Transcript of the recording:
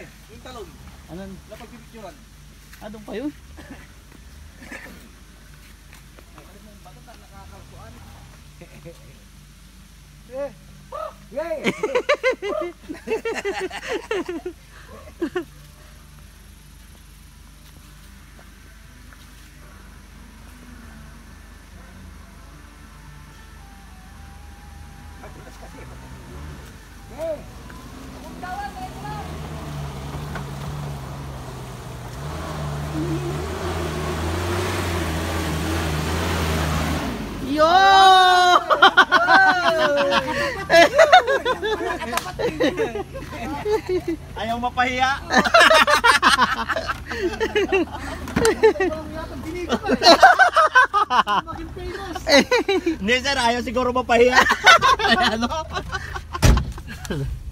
Yung talon. Anan? Lapag pipicturan. Doon pa yun? Yo! Ayaw mapahiya. Hindi sir, ayaw siguro mapahiya. Ano?